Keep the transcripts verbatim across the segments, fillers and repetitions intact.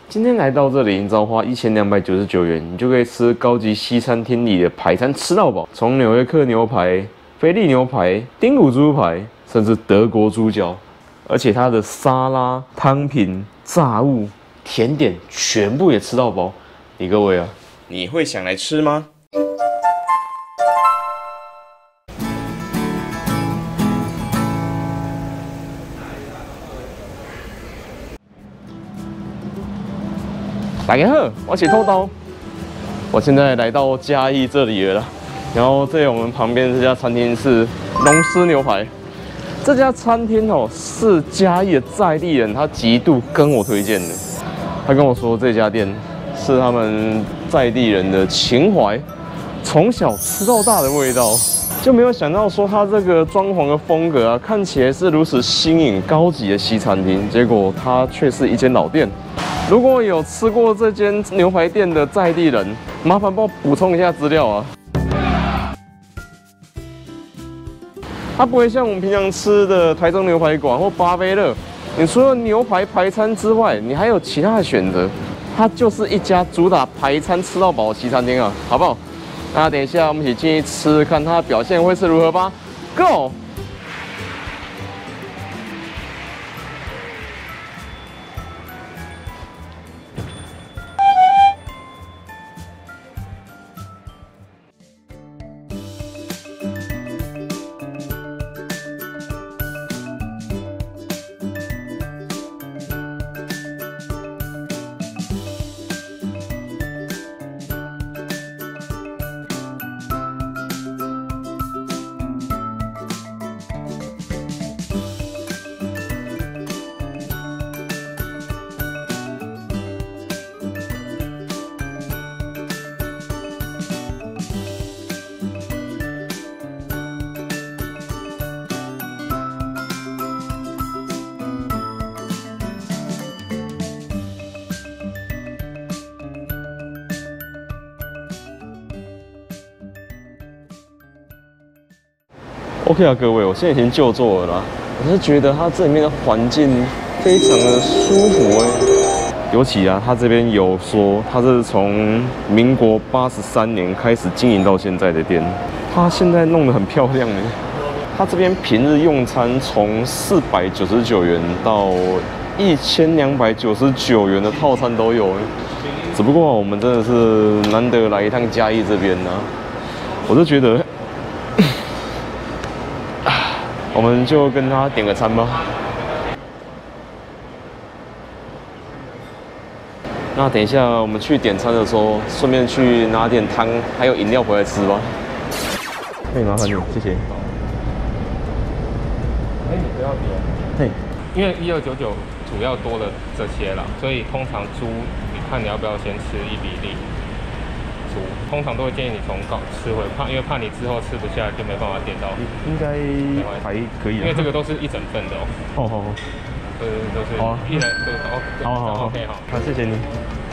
今天来到这里，你只要花一千两百九十九元，你就可以吃高级西餐厅里的排餐吃到饱。从纽约客牛排、菲力牛排、丁骨猪排，甚至德国猪脚，而且它的沙拉、汤品、炸物、甜点全部也吃到饱。你各位啊，你会想来吃吗？ 大家好，我是偷刀。我现在来到嘉义这里了，然后在我们旁边这家餐厅是龙狮牛排。这家餐厅哦是嘉义的在地人，他极度跟我推荐的。他跟我说这家店是他们在地人的情怀，从小吃到大的味道。就没有想到说它这个装潢的风格啊，看起来是如此新颖高级的西餐厅，结果它却是一间老店。 如果有吃过这间牛排店的在地人，麻烦帮我补充一下资料啊。它不会像我们平常吃的台中牛排馆或巴菲乐，你除了牛排排餐之外，你还有其他的选择。它就是一家主打排餐吃到饱的西餐厅啊，好不好？那等一下我们一起进去吃，看它的表现会是如何吧。Go！ OK 啊，各位，我现在已经就座了啦。我是觉得它这里面的环境非常的舒服哎，尤其啊，它这边有说它是从民国八十三年开始经营到现在的店，它现在弄得很漂亮哎。它这边平日用餐从四百九十九元到一千两百九十九元的套餐都有哎。只不过我们真的是难得来一趟嘉义这边呢、啊，我就觉得。 我们就跟他点个餐吧。那等一下我们去点餐的时候，顺便去拿点汤还有饮料回来吃吧。可以麻烦你，谢谢。 哎，你不要点。 嘿， 因为一二九九主要多了这些啦，所以通常猪，你看你要不要先吃一比例。 通常都会建议你从高吃回，怕因为怕你之后吃不下就没办法点到。 应该还可以、啊， 因为这个都是一整份的哦。 好好好， 呃，都是好啊， 一人都哦， 好好好 ，OK 好， 好，谢谢你。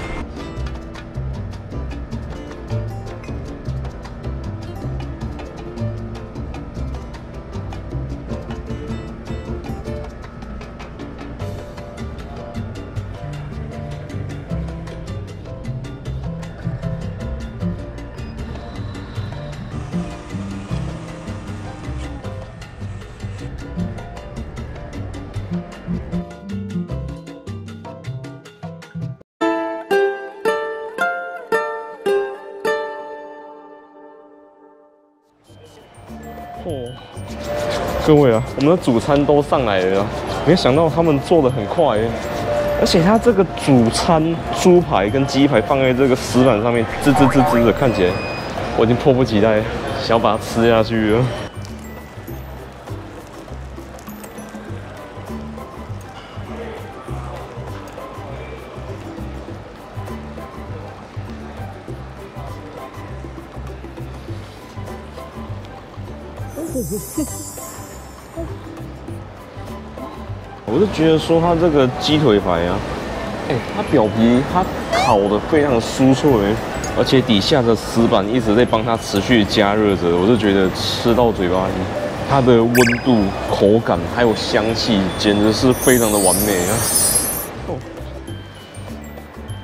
哦，各位啊，我们的主餐都上来了，没想到他们做的很快，而且它这个主餐猪排跟鸡排放在这个石板上面，滋滋滋滋的，看起来我已经迫不及待想要把它吃下去了。我是觉得说它这个鸡腿排啊，哎、欸，它表皮它烤的非常酥脆，而且底下的石板一直在帮它持续加热着，我是觉得吃到嘴巴里，它的温度、口感还有香气，简直是非常的完美啊！哦，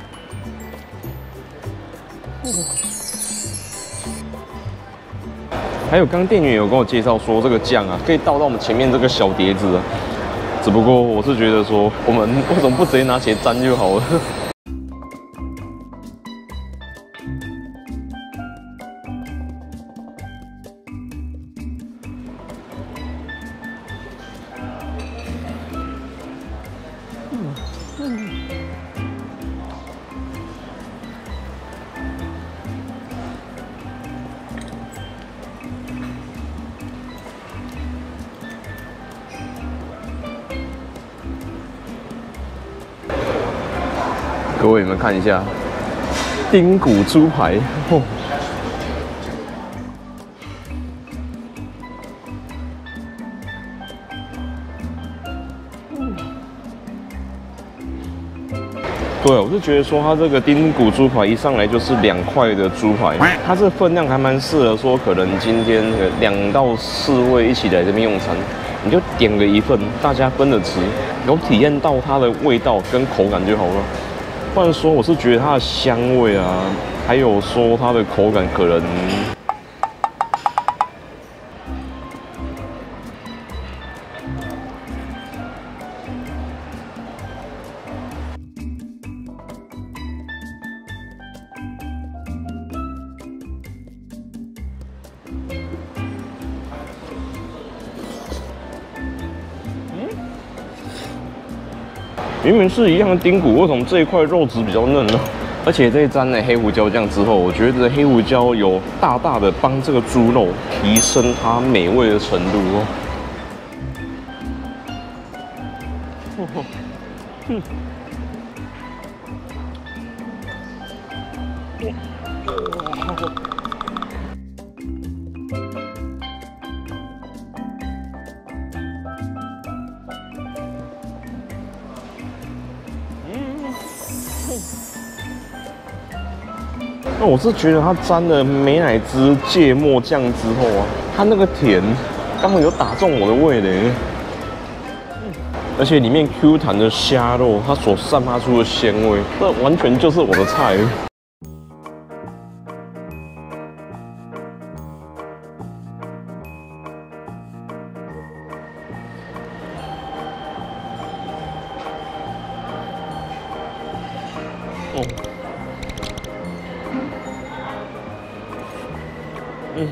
还有，刚刚店员有跟我介绍说，这个酱啊，可以倒到我们前面这个小碟子啊。只不过我是觉得说，我们为什么不直接拿起来沾就好了？各位，你们看一下，丁骨猪排，哦，对，我是觉得说它这个丁骨猪排一上来就是两块的猪排，它这个分量还蛮适合说，可能今天两到四位一起来这边用餐，你就点个一份，大家分着吃，有体验到它的味道跟口感就好了。不然说，我是觉得它的香味啊，还有说它的口感可能。明明是一样的丁骨，为什么这一块肉质比较嫩呢？而且这一沾了黑胡椒酱之后，我觉得黑胡椒有大大的帮这个猪肉提升它美味的程度哦。嗯。那我是觉得它沾了美乃滋芥末酱之后啊，它那个甜刚好有打中我的味蕾，而且里面 Q 弹的虾肉，它所散发出的鲜味，这完全就是我的菜。哦。嗯，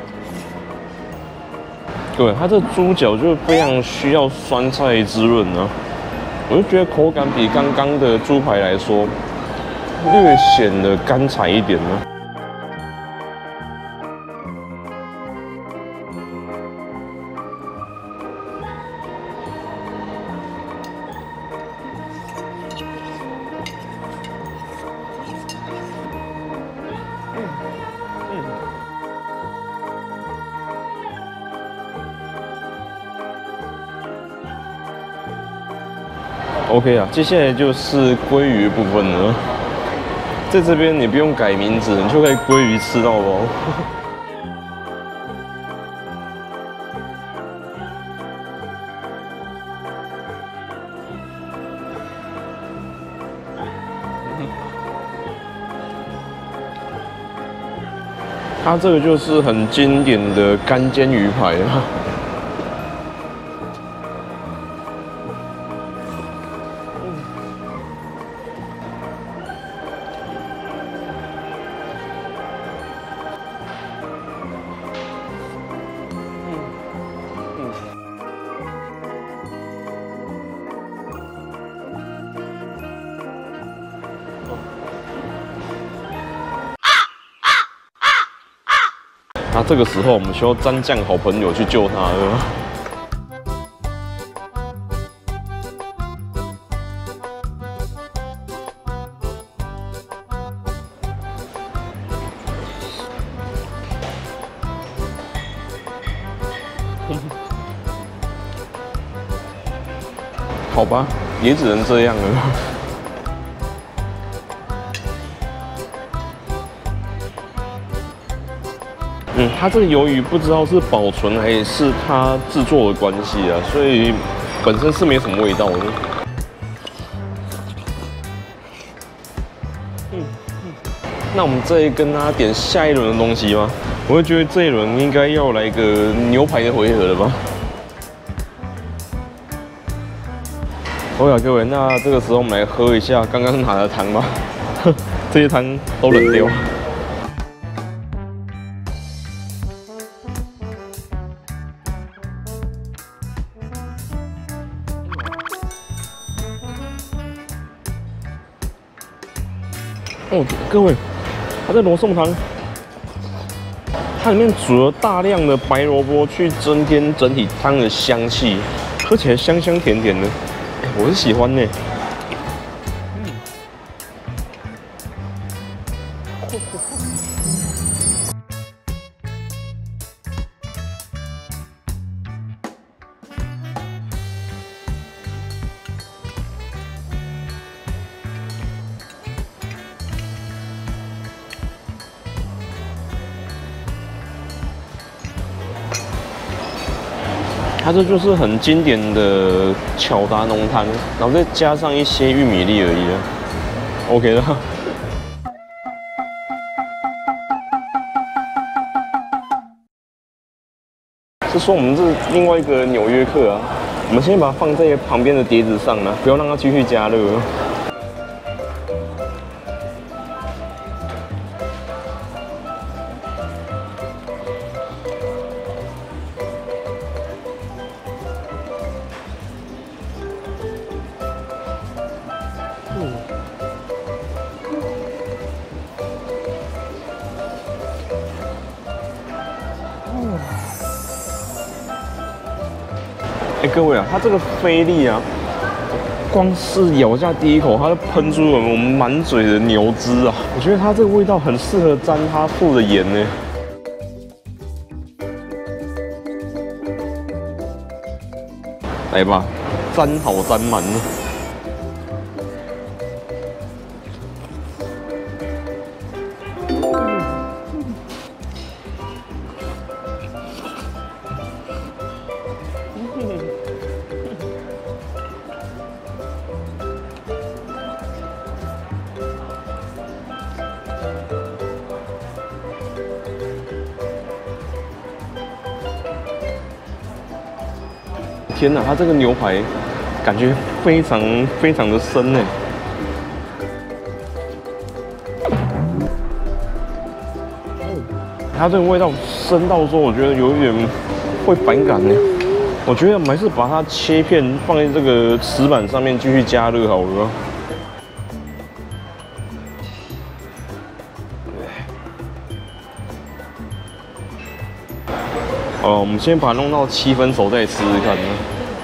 对，它这猪脚就非常需要酸菜滋润啊，我就觉得口感比刚刚的猪排来说，略显得干柴一点呢。OK 啊，接下来就是鲑鱼部分了。在这边你不用改名字，你就可以鲑鱼吃到饱。它这个就是很经典的干煎鱼排啊。那这个时候，我们需要蘸酱好朋友去救他了。好吧，也只能这样了。嗯，它这个鱿鱼不知道是保存还是它制作的关系啊，所以本身是没什么味道的。嗯嗯， 那我们再跟他点下一轮的东西吗？我会觉得这一轮应该要来个牛排的回合了吧。好呀，各位，那这个时候我们来喝一下刚刚拿的汤吧。这些汤都冷掉。哦，各位，它这罗宋汤，它里面煮了大量的白萝卜去增添整体汤的香气，喝起来香香甜甜的，我是喜欢呢。它这就是很经典的巧达浓汤，然后再加上一些玉米粒而已了 ，OK 了。是说我们是另外一个纽约客啊，我们先把它放在旁边的碟子上了，不要让它继续加热。哎、欸，各位啊，它这个菲力啊，光是咬下第一口，它就喷出了我们满嘴的牛汁啊！我觉得它这个味道很适合沾它附的盐呢。来吧，沾好沾满。天哪，它这个牛排感觉非常非常的深呢。它这个味道深到说，我觉得有一点会反感呢。我觉得我们还是把它切片放在这个石板上面继续加热好了。哦，我们先把它弄到七分熟再吃吃看呢。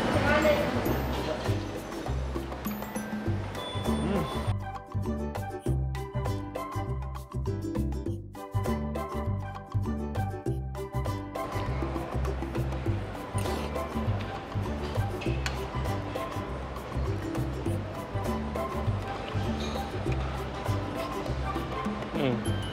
嗯。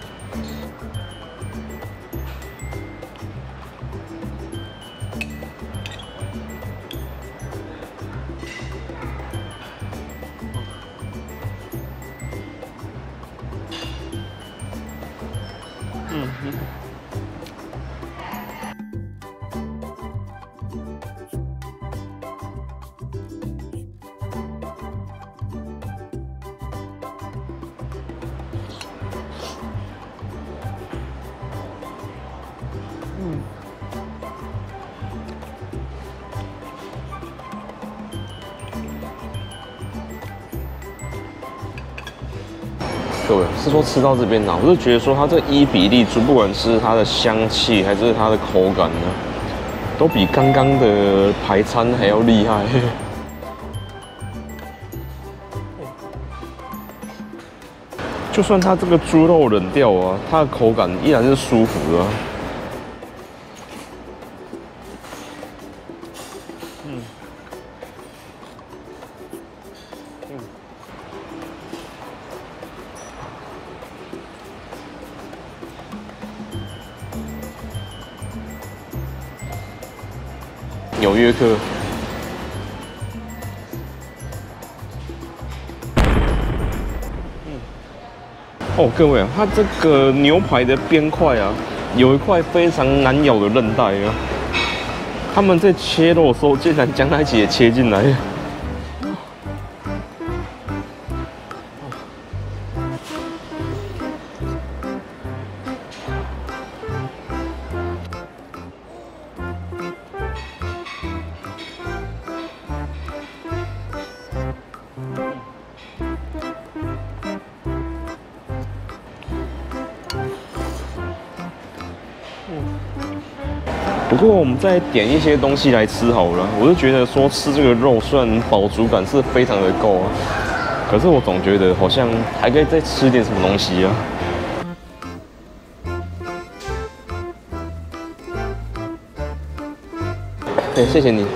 嗯哼。嗯。各位是说吃到这边呢，我是觉得说它这伊比利猪，不管是它的香气还是它的口感呢，都比刚刚的排餐还要厉害。就算它这个猪肉冷掉啊，它的口感依然是舒服的啊。嗯。嗯。纽约客。 哦，各位啊，它这个牛排的边块啊，有一块非常难咬的韧带啊。他们在切肉的时候，竟然将它一起也切进来。不过我们再点一些东西来吃好了。我是觉得说吃这个肉，虽然饱足感是非常的够啊，可是我总觉得好像还可以再吃点什么东西啊。对，谢谢你。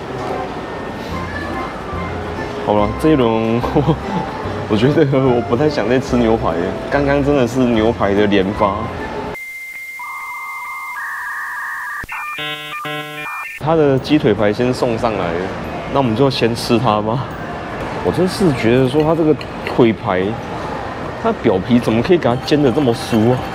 好了，这一轮我我觉得我不太想再吃牛排了，刚刚真的是牛排的连发。他的鸡腿排先送上来了，那我们就先吃它吧。我真是觉得说它这个腿排，它表皮怎么可以给它煎得这么酥啊？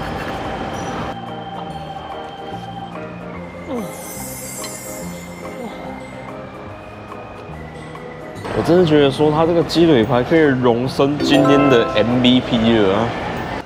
我真的觉得说它这个鸡腿排可以荣升今天的 M V P 了啊！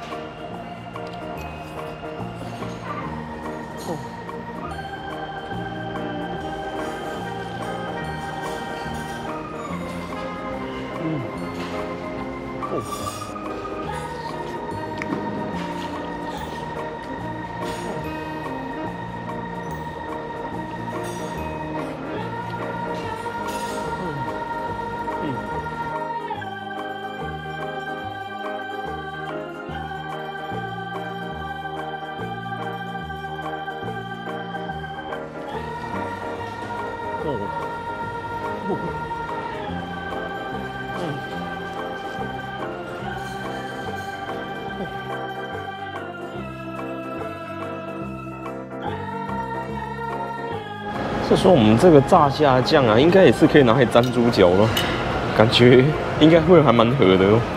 这时候我们这个炸虾酱啊，应该也是可以拿来沾猪脚了，感觉应该会还蛮合的哦。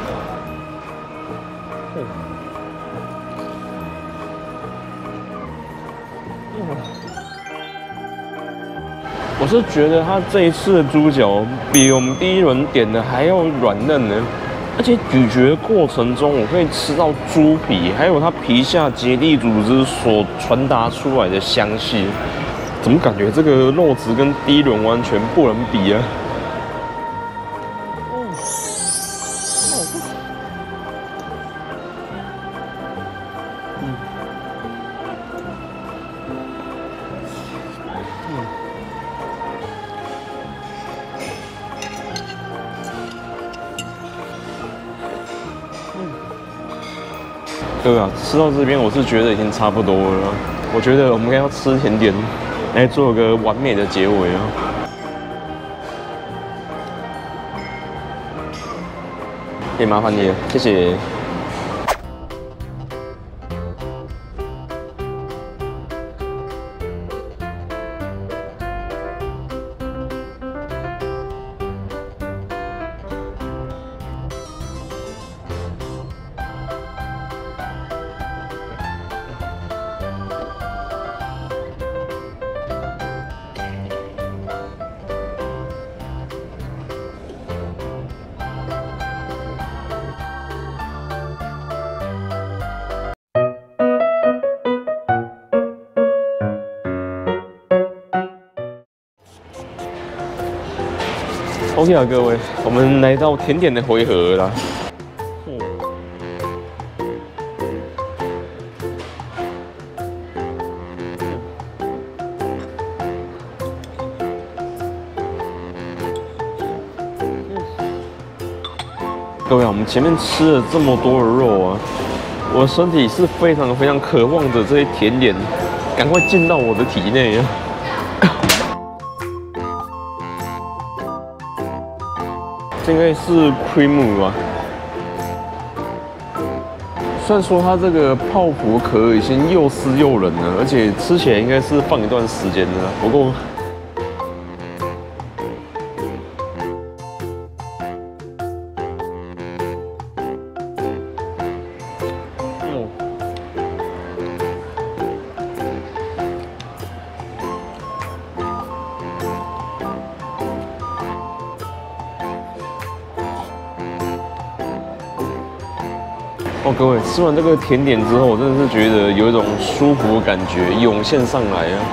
我是觉得它这一次的猪脚比我们第一轮点的还要软嫩呢，而且咀嚼过程中我可以吃到猪皮，还有它皮下结缔组织所传达出来的香气。怎么感觉这个肉质跟第一轮完全不能比啊？对啊，吃到这边我是觉得已经差不多了。我觉得我们应该要吃甜点，来做个完美的结尾啊！也麻烦你了，谢谢。OK 啊，各位，我们来到甜点的回合了。各位啊，我们前面吃了这么多的肉啊，我的身体是非常非常渴望着这些甜点赶快进到我的体内啊。这应该是 cream 吧。虽然说它这个泡芙壳已经又湿又冷了，而且吃起来应该是放一段时间的，不过。 哦，各位吃完这个甜点之后，我真的是觉得有一种舒服的感觉涌现上来啊。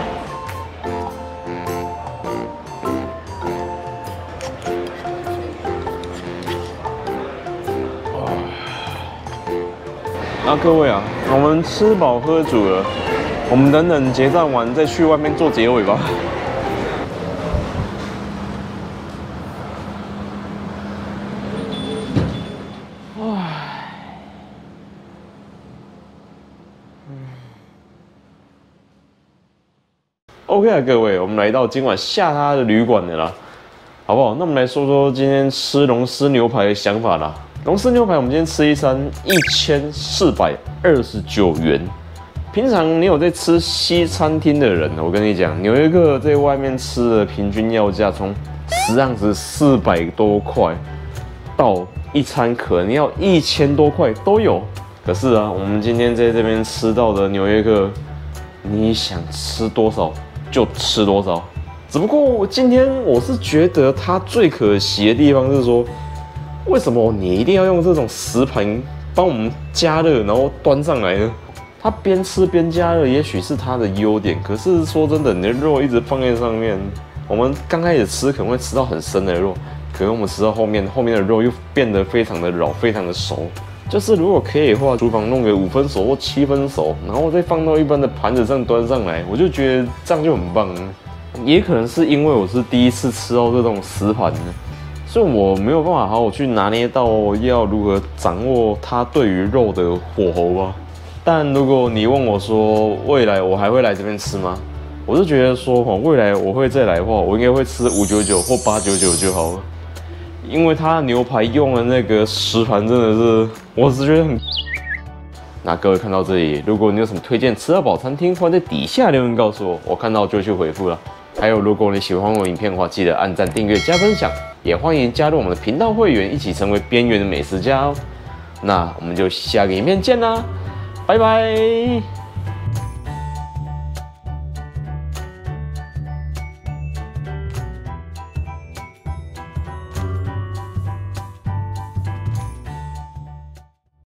那各位啊，我们吃饱喝足了，我们等等结账完再去外面做结尾吧。OK 啊，各位，我们来到今晚下榻的旅馆了啦，好不好？那我们来说说今天吃龙狮牛排的想法啦。龙狮牛排，我们今天吃一餐一千四百二十九元。平常你有在吃西餐厅的人，我跟你讲，纽约客在外面吃的平均要价从十盎司四百多块，到一餐可能要一千多块都有。可是啊，我们今天在这边吃到的纽约客，你想吃多少就吃多少。只不过今天我是觉得它最可惜的地方是说，为什么你一定要用这种食盘帮我们加热，然后端上来呢？它边吃边加热，也许是它的优点。可是说真的，你的肉一直放在上面，我们刚开始吃可能会吃到很生的肉，可能我们吃到后面，后面的肉又变得非常的老，非常的熟。就是如果可以的话，厨房弄个五分熟或七分熟，然后再放到一般的盘子上端上来，我就觉得这样就很棒了。也可能是因为我是第一次吃到这种食盘呢，所以我没有办法好好去拿捏到要如何掌握它对于肉的火候吧。但如果你问我说未来我还会来这边吃吗？我是觉得说未来我会再来的话，我应该会吃五九九或八九九就好了。因为它牛排用的那个食盘真的是，我是觉得很。那各位看到这里，如果你有什么推荐吃到饱餐厅，欢迎在底下留言告诉我，我看到就去回复了。还有，如果你喜欢我影片的话，记得按赞、订阅、加分享，也欢迎加入我们的频道会员，一起成为边缘的美食家哦。那我们就下个影片见啦，拜拜。